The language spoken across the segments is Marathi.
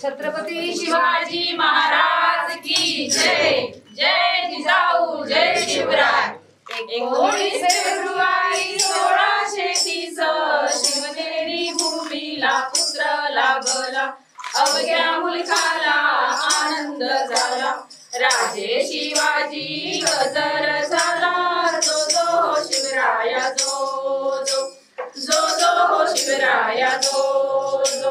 छत्रपती शिवाजी महाराज की जय। जय जिजाऊ जय शिवराय। 19 फेब्रुवारी 1630 शिवनेरी भूमीला पुत्र लाभला, अवघ्या मुलखाला आनंद झाला, राजे शिवाजी गजर झाला, जो जो शिवराया जो जो, जो जो शिवराया जो जो।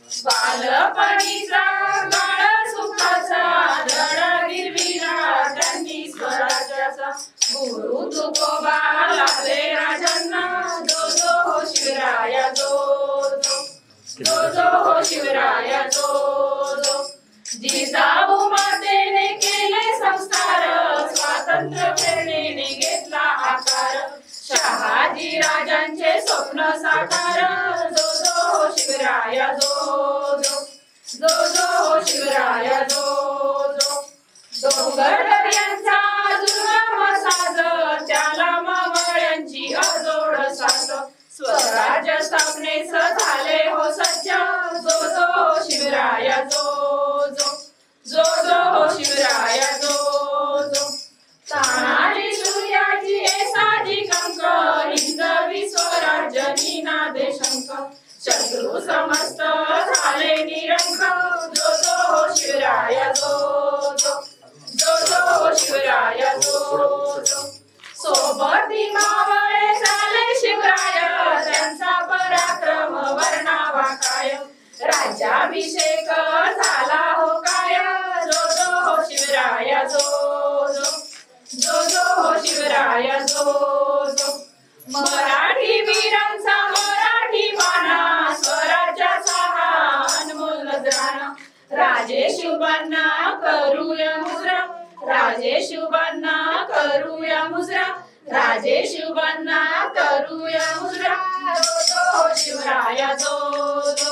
बालपणीचा काळ सुखाचा धडा गिरविला त्यांनी स्वराज्याचा, गुरु तुकोबा लागले राजांना, जो जो शिवराया जो जो, जो जो शिवराया जो जो। जिजाऊ मातेने केले संस्कार, स्वातंत्र्य प्रेरणेने घेतला आकार, शहाजी राजांचे स्वप्न साकार, जो जो शिवराया जो जो, जो जो शिवराया जो जो। डोंगर दर्यांचा दुर्गम साज, त्याला मावळ्यांची अजोड साथ, स्वराज्य स्थापनेस झाले हो सज्ज, जो जो शिवराया जो जो, जो जो शिवराया जो जो। तानाजी सूर्याजी साजी कंक, हिंदवी स्वराज्य निनादे शंख, शत्रू समस्त झाले निरंक, जो जो शिवराया जो जो, जो जो शिवराया जो जो। सोबती मावळे झाले शिवराय, त्यांचा पराक्रम वर्णावा काय, राज्याभिषेक झाला हो काय, जो जो शिवराया जो जो, जो जो शिवराया जो जो। मराठी वीरांचा मराठी माना, स्वराज्याचा हा अनमोल नजराणा, राजे शिवबांना करूया मुजरा, राजे शिवबांना करूया मुजरा, राजे शिवबांना करूया मुजरा, जो जो शिवराया जो जो।